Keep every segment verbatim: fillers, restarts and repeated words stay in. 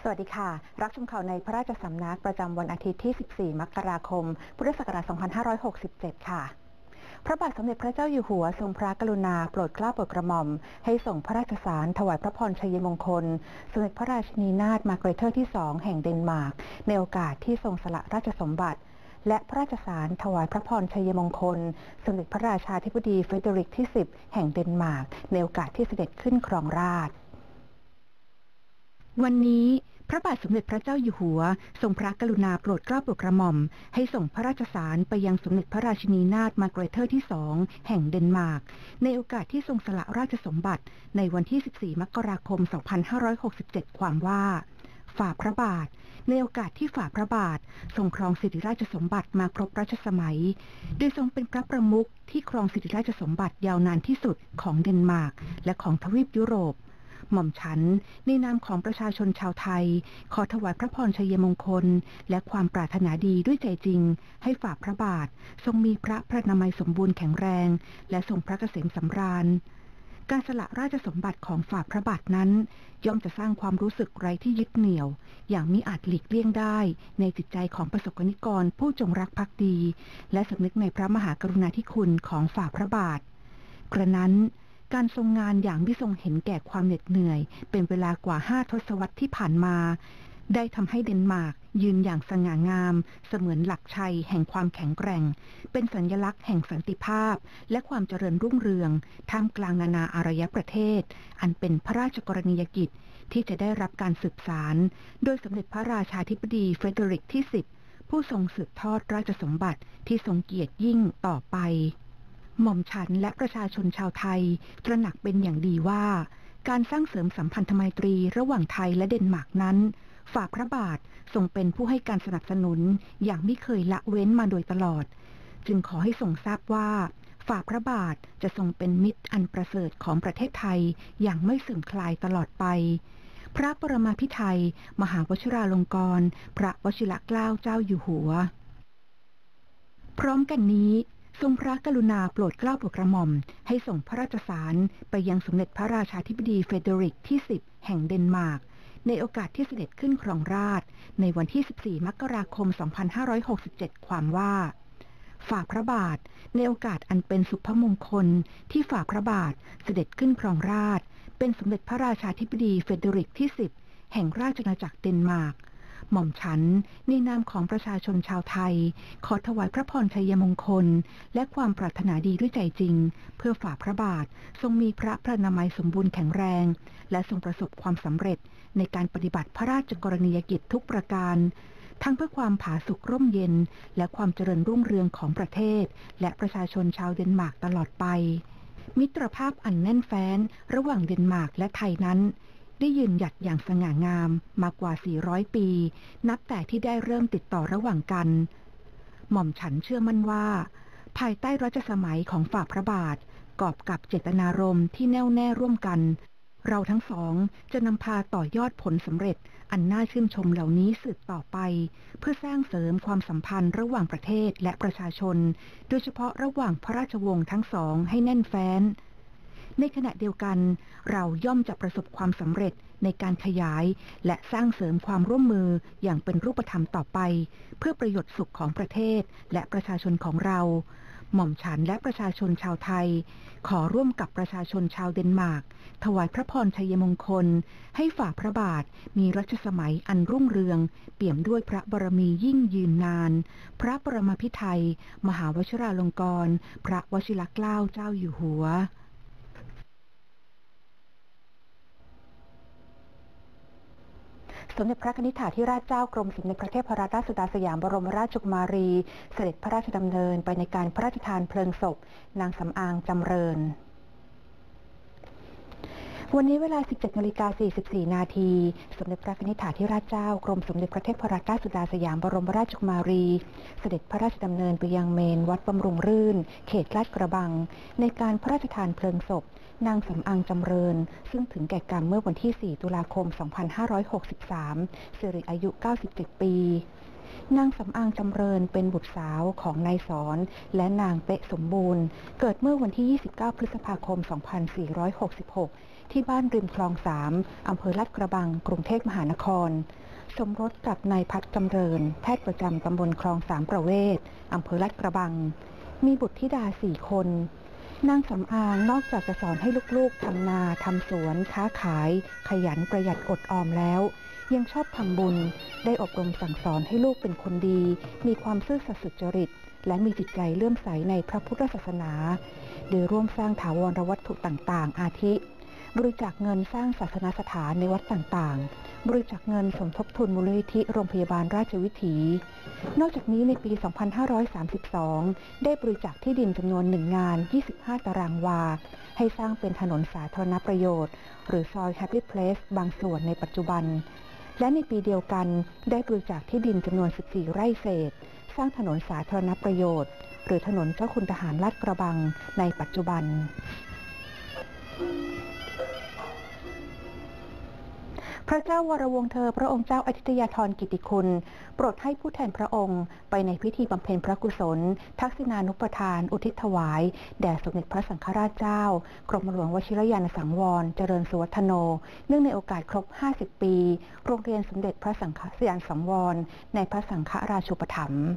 สวัสดีค่ะรับชมข่าวในพระราชสำนักประจำวันอาทิตย์ที่ สิบสี่ มกราคม พุทธศักราช สองพันห้าร้อยหกสิบเจ็ด ค่ะ พระบาทสมเด็จพระเจ้าอยู่หัวทรงพระกรุณาโปรดเกล้าโปรดกระหม่อมให้ส่งพระราชสารถวายพระพรชัยมงคลสมเด็จพระราชินีนาถมาร์เกรเทอร์ที่ สอง แห่งเดนมาร์กในโอกาสที่ทรงสละราชสมบัติและพระราชสารถวายพระพรชัยมงคลสมเด็จพระราชาธิบดีเฟเดริกที่ สิบ แห่งเดนมาร์กในโอกาสที่เสด็จขึ้นครองราชย์วันนี้พระบาทสมเด็จพระเจ้าอยู่หัวทรงพระกรุณาโปรดเกล้าโปรดกระหม่อมให้ส่งพระราชสารไปยังสมเด็จพระราชินีนาถมาร์เกรเทอร์ที่ สอง แห่งเดนมาร์กในโอกาสที่ทรงสละราชสมบัติในวันที่ สิบสี่ มกราคม สองพันห้าร้อยหกสิบเจ็ด ความว่าฝ่าพระบาทในโอกาสที่ฝ่าพระบาททรงครองสิทธิราชสมบัติมาครบรัชสมัยโดยทรงเป็นพระประมุขที่ครองสิทธิราชสมบัติยาวนานที่สุดของเดนมาร์กและของทวีปยุโรปหม่อมฉันในนามของประชาชนชาวไทยขอถวายพระพรชัยมงคลและความปรารถนาดีด้วยใจจริงให้ฝ่าพระบาททรงมีพระพระนามัยสมบูรณ์แข็งแรงและทรงพระเกษมสำราญการสละราชสมบัติของฝ่าพระบาทนั้นย่อมจะสร้างความรู้สึกไร้ที่ยึดเหนี่ยวอย่างมิอาจหลีกเลี่ยงได้ในจิตใจของประสบกนิกรผู้จงรักภักดีและสำนึกในพระมหากรุณาธิคุณของฝ่าพระบาทกระนั้นการทรงงานอย่างไม่ทรงเห็นแก่ความเหน็ดเหนื่อยเป็นเวลากว่าห้าทศวรรษที่ผ่านมาได้ทำให้เดนมาร์กยืนอย่างสง่างามเสมือนหลักชัยแห่งความแข็งแกร่งเป็นสัญลักษณ์แห่งสันติภาพและความเจริญรุ่งเรืองท่ามกลางนานาอารยประเทศอันเป็นพระราชกรณียกิจที่จะได้รับการสืบสานโดยสมเด็จพระราชาธิบดีเฟเดริกที่ สิบ ผู้ทรงสืบทอดราชสมบัติที่ทรงเกียรติยิ่งต่อไปหม่อมฉันและประชาชนชาวไทยตระหนักเป็นอย่างดีว่าการสร้างเสริมสัมพันธไมตรีระหว่างไทยและเดนมาร์กนั้นฝ่าพระบาททรงเป็นผู้ให้การสนับสนุนอย่างไม่เคยละเว้นมาโดยตลอดจึงขอให้ทรงทราบว่าฝ่าพระบาทจะทรงเป็นมิตรอันประเสริฐของประเทศไทยอย่างไม่เสื่อมคลายตลอดไปพระปรมาภิไธยมหาวชิราลงกรณ์พระวชิรเกล้าเจ้าอยู่หัวพร้อมกันนี้ทรงพระกรุณาโปรดเกล้าโปรดกระหม่อมให้ส่งพระราชสารไปยังสมเด็จพระราชาธิบดีเฟเดริกที่ สิบ แห่งเดนมาร์กในโอกาสที่เสด็จขึ้นครองราชย์ในวันที่ สิบสี่ มกราคม สองพันห้าร้อยหกสิบเจ็ด ความว่าฝ่าพระบาทในโอกาสอันเป็นสุภมงคลที่ฝ่าพระบาทเสด็จขึ้นครองราชย์เป็นสมเด็จพระราชาธิบดีเฟเดริกที่ สิบ แห่งราชอาณาจักรเดนมาร์กหม่อมฉันในนามของประชาชนชาวไทยขอถวายพระพรชัยมงคลและความปรารถนาดีด้วยใจจริงเพื่อฝ่าพระบาททรงมีพระพระนามัยสมบูรณ์แข็งแรงและทรงประสบความสำเร็จในการปฏิบัติพระราชกรณียกิจทุกประการทั้งเพื่อความผาสุกร่มเย็นและความเจริญรุ่งเรืองของประเทศและประชาชนชาวเดนมาร์กตลอดไปมิตรภาพอันแน่นแฟ้นระหว่างเดนมาร์กและไทยนั้นได้ยืนหยัดอย่างสง่างามมากว่า สี่ร้อย ปีนับแต่ที่ได้เริ่มติดต่อระหว่างกันหม่อมฉันเชื่อมั่นว่าภายใต้รัชสมัยของฝ่าพระบาทกอบกับเจตนารมณ์ที่แน่วแน่ร่วมกันเราทั้งสองจะนำพาต่อยอดผลสำเร็จอันน่าชื่นชมเหล่านี้สืบต่อไปเพื่อสร้างเสริมความสัมพันธ์ระหว่างประเทศและประชาชนโดยเฉพาะระหว่างพระราชวงศ์ทั้งสองให้แน่นแฟ้นในขณะเดียวกันเราย่อมจะประสบความสำเร็จในการขยายและสร้างเสริมความร่วมมืออย่างเป็นรูปธรรมต่อไปเพื่อประโยชน์สุขของประเทศและประชาชนของเราหม่อมฉันและประชาชนชาวไทยขอร่วมกับประชาชนชาวเดนมาร์กถวายพระพรชัยมงคลให้ฝ่าพระบาทมีรัชสมัยอันรุ่งเรืองเปี่ยมด้วยพระบารมียิ่งยืนนานพระปรมาภิไธยมหาวชิราลงกรณ์พระวชิรเกล้าเจ้าอยู่หัวสมเด็จพระนิธิถาธิราชเจ้ากรมสมเด็จพระเทพรัตนราชสุดาสยามบรมราชกุมารีเสด็จพระราชดำเนินไปในการพระราชทานเพลิงศพนางสำอางจำเริญวันนี้เวลา สิบเจ็ดนาฬิกาสี่สิบสี่ นาทีสมเด็จพระนิธิถาธิราชเจ้ากรมสมเด็จพระเทพรัตนราชสุดาสยามบรมราชกุมารีเสด็จพระราชดำเนินไปยังเมนวัดบำรุงรื่นเขตลาดกระบังในการพระราชทานเพลิงศพนางสำอางจำเริญซึ่งถึงแก่กรรมเมื่อวันที่ สี่ ตุลาคม สองพันห้าร้อยหกสิบสามสิริอายุ เก้าสิบเจ็ด ปีนางสำอางจำเริญเป็นบุตรสาวของนายสอนและนางเป๊ะสมบูรณ์เกิดเมื่อวันที่ ยี่สิบเก้า พฤษภาคม สองพันสี่ร้อยหกสิบหกที่บ้านริมคลองสามอำเภอลาดกระบังกรุงเทพมหานครสมรสกับนายพัฒน์จำเริญแพทย์ประจำตำบลคลองสามประเวศอำเภอลาดกระบังมีบุตรธิดาสี่คนนางสำอางนอกจากจะสอนให้ลูกๆทำนาทำสวนค้าขายขยันประหยัดอดออมแล้วยังชอบทำบุญได้อบรมสั่งสอนให้ลูกเป็นคนดีมีความซื่อสัตย์สุจริตและมีจิตใจเลื่อมใสในพระพุทธศาสนาโดยร่วมสร้างถาวรวัตถุต่างๆอาทิบริจาคเงินสร้างศาสนสถานในวัดต่างๆบริจาคเงินสมทบทุนมูลนิธิโรงพยาบาลราชวิถีนอกจากนี้ในปี สองพันห้าร้อยสามสิบสอง ได้บริจาคที่ดินจำนวนหนึ่งงาน ยี่สิบห้า ตารางวาให้สร้างเป็นถนนสาธารณประโยชน์หรือซอย Happy Place บางส่วนในปัจจุบันและในปีเดียวกันได้บริจาคที่ดินจำนวน สิบสี่ ไร่เศษสร้างถนนสาธารณประโยชน์หรือถนนเจ้าคุณทหารลาดกระบังในปัจจุบันพระเจ้าวรวงศ์เธอพระองค์เจ้าอธิตยาธรกิติคุณโปรดให้ผู้แทนพระองค์ไปในพิธีบำเพ็ญพระกุศลทักษิณานุปทานอุทิศถวายแด่สมเด็จพระสังฆราชเจ้ากรมหลวงวชิรยานสังวรเจริญสุวัฒโนเนื่องในโอกาสครบห้าสิบปีโรงเรียนสมเด็จพระสังฆยานสังวรในพระสังฆราชูปถัมภ์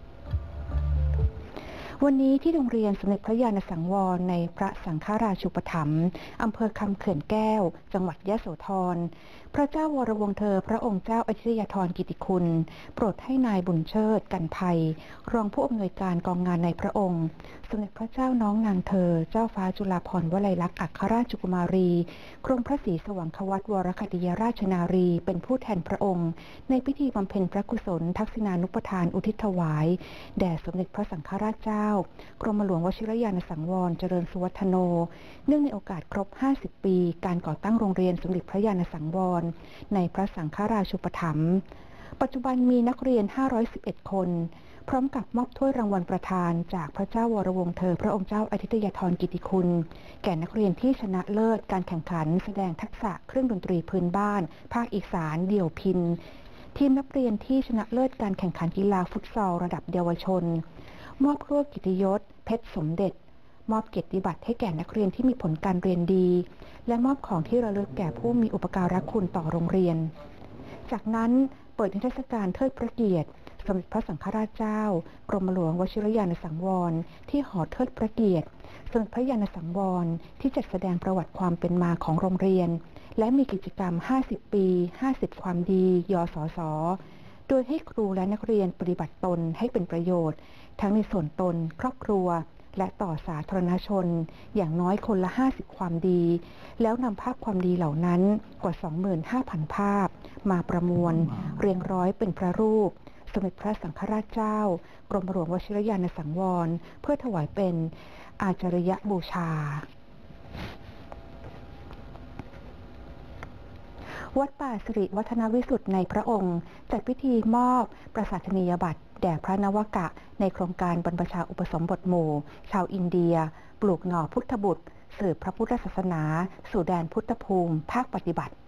วันนี้ที่โรงเรียนสมเด็จพระญาณสังวรในพระสังฆราชูปถัมภ์อำเภอคำเขื่อนแก้วจังหวัดยโสธรพระเจ้าวรวงศ์เธอพระองค์เจ้าอธิตยาธรกิติคุณโปรดให้นายบุญเชิดกันภัยรองผู้อำนวยการกองงานในพระองค์สมเด็จพระเจ้าน้องนางเธอเจ้าฟ้าจุฬาภรณ์วลัยลักษณ์อัครราชกุมารีกรมพระศรีสว่างควัตวรคติยราชนารีเป็นผู้แทนพระองค์ในพิธีบำเพ็ญพระกุศลทักษิณานุปทานอุทิศถวายแด่สมเด็จพระสังฆราชเจ้ากรมหลวงวชิรยานสังวรเจริญสุวัฒโนเนื่องในโอกาสครบห้าสิบปีการก่อตั้งโรงเรียนสมเด็จพระญาณสังวรในพระสังฆราชูปถัมภ์ปัจจุบันมีนักเรียนห้าร้อยสิบเอ็ดคนพร้อมกับมอบถ้วยรางวัลประธานจากพระเจ้าวรวงศ์เธอพระองค์เจ้าอธิตยาธรกิติคุณแก่นักเรียนที่ชนะเลิศการแข่งขันแสดงทักษะเครื่องดนตรีพื้นบ้านภาคอีสานเดี่ยวพิณทีมนักเรียนที่ชนะเลิศการแข่งขันกีฬาฟุตซอลระดับเยาวชนมอบถ้วยกิตติยศเพชรสมเด็จมอบเกียรติบัตรให้แก่นักเรียนที่มีผลการเรียนดีและมอบของที่ระลึกแก่ผู้มีอุปการะคุณต่อโรงเรียนจากนั้นเปิดนิทรรศการเทิดพระเกียรติสมเด็จพระสังฆราชเจ้ากรมหลวงวชิรยานสังวรที่หอเทิดพระเกียรติสมเด็จพระญาณสังวรที่จัดแสดงประวัติความเป็นมาของโรงเรียนและมีกิจกรรมห้าสิบปีห้าสิบความดียสสโดยให้ครูและนักเรียนปฏิบัติตนให้เป็นประโยชน์ทั้งในส่วนตนครอบครัวและต่อสาธารณชนอย่างน้อยคนละห้าสิบความดีแล้วนำภาพความดีเหล่านั้นกว่า สองหมื่นห้าพัน ภาพมาประมวลเรียงร้อยเป็นพระรูปสมเด็จพระสังฆราชเจ้ากรมหลวงวชิรยานสังวรเพื่อถวายเป็นอาจาริยบูชาวัดป่าสิริวัฒนวิสุทธิ์ในพระองค์จัดพิธีมอบประสาทนียบัตรแด่พระนวกะในโครงการบรรพชาอุปสมบทหมู่ชาวอินเดียปลูกหน่อพุทธบุตรสืบพระพุทธศาสนาสู่แดนพุทธภูมิภาคปฏิบัติ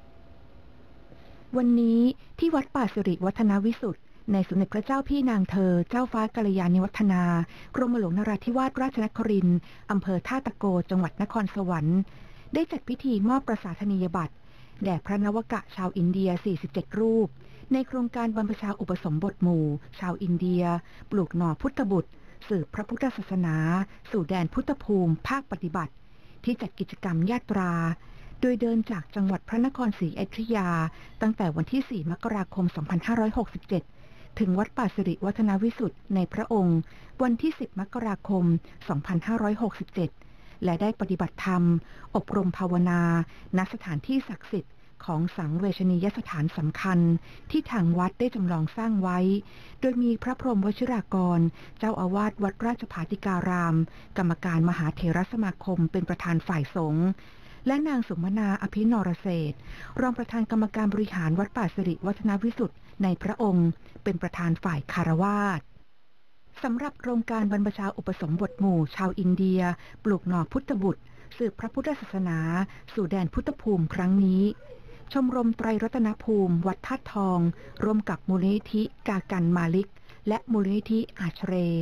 วันนี้ที่วัดป่าสิริวัฒนวิสุทธิ์ในสมเด็จพระเจ้าพี่นางเธอเจ้าฟ้ากัลยาณิวัฒนากรมหลวงนราธิวาสราชนครินทร์อำเภอท่าตะโกจังหวัดนครสวรรค์ได้จัดพิธีมอบประสาทนียบัตรแด่พระนวกะชาวอินเดียสี่สิบเจ็ดรูปในโครงการบรรพชาอุปสมบทหมู่ชาวอินเดียปลูกหน่อพุทธบุตรสืบพระพุทธศาสนาสู่แดนพุทธภูมิภาคปฏิบัติที่จัดกิจกรรมญาตราโดยเดินจากจังหวัดพระนครศรีอยุธยาตั้งแต่วันที่สี่มกราคมสองพันห้าร้อยหกสิบเจ็ดถึงวัดป่าสิริวัฒนวิสุทธิ์ในพระองค์วันที่สิบมกราคมสองพันห้าร้อยหกสิบเจ็ดและได้ปฏิบัติธรรมอบรมภาวนาณสถานที่ศักดิ์สิทธิ์ของสังเวชนียสถานสำคัญที่ทางวัดได้จำลองสร้างไว้โดยมีพระพรหมวชิรากรเจ้าอาวาสวัดราชภาติการาม กรรมการมหาเถรสมาคมเป็นประธานฝ่ายสงฆ์และนางสุมนาอภินรเศรษฐ์รองประธานกรรมการบริหารวัดป่าสิริวัฒนวิสุทธิ์ในพระองค์เป็นประธานฝ่ายคารวาสสำหรับโครงการบรรพชาอุปสมบทหมู่ชาวอินเดียปลูกหน่อพุทธบุตรสืบพระพุทธศาสนาสู่แดนพุทธภูมิครั้งนี้ชมรมไตรรัตนภูมิวัดธาตุทองร่วมกับมูลนิธิกากันมาลิกและมูลนิธิอาชเร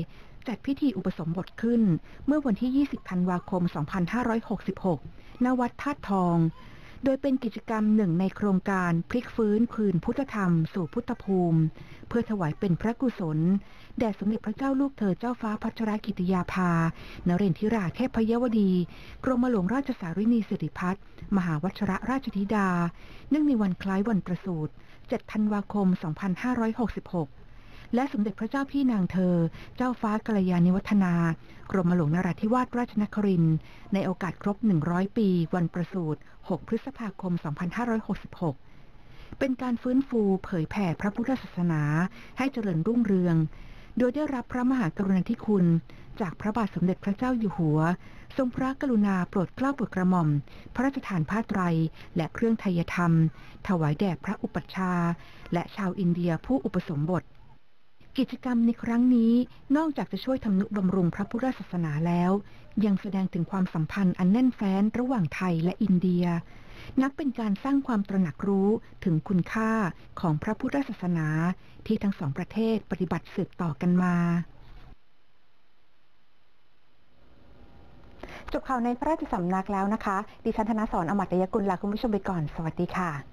จัดพิธีอุปสมบทขึ้นเมื่อวันที่ ยี่สิบ ธันวาคม สองพันห้าร้อยหกสิบหก ณ วัดธาตุทอง โดยเป็นกิจกรรมหนึ่งในโครงการพลิกฟื้นคืนพุทธธรรมสู่พุทธภูมิเพื่อถวายเป็นพระกุศลแด่สมเด็จพระเจ้าลูกเธอเจ้าฟ้าพัชรกิติยาภานเรนทิราเทพยวดีกรมหลวงราชสารินีสิริพัฒน์มหาวชิรราชธิดาเนื่องในวันคล้ายวันประสูติ เจ็ด ธันวาคม สองพันห้าร้อยหกสิบหก และสมเด็จพระเจ้าพี่นางเธอเจ้าฟ้ากัลยาณิวัฒนากรมหลวงนราธิวาสราชนครินทร์ในโอกาสครบ หนึ่งร้อย ปีวันประสูติ หก พฤษภาคม สองพันห้าร้อยหกสิบหก เป็นการฟื้นฟูเผยแผ่พระพุทธศาสนาให้เจริญรุ่งเรืองโดยได้รับพระมหากรุณาธิคุณจากพระบาทสมเด็จพระเจ้าอยู่หัวทรงพระกรุณาโปรดเกล้าโปรดกระหม่อมพระราชทานผ้าไตรและเครื่องไทยธรรมถวายแด่พระอุปัชฌาย์และชาวอินเดียผู้อุปสมบทกิจกรรมในครั้งนี้นอกจากจะช่วยทำนุบำรุงพระพุทธศาสนาแล้วยังแสดงถึงความสัมพันธ์อันแน่นแฟ้นระหว่างไทยและอินเดียนับเป็นการสร้างความตระหนักรู้ถึงคุณค่าของพระพุทธศาสนาที่ทั้งสองประเทศปฏิบัติสืบต่อกันมาจบข่าวในพระราชสำนักแล้วนะคะดิฉันธนสร อมตยกุลลาคุณผู้ชมไปก่อนสวัสดีค่ะ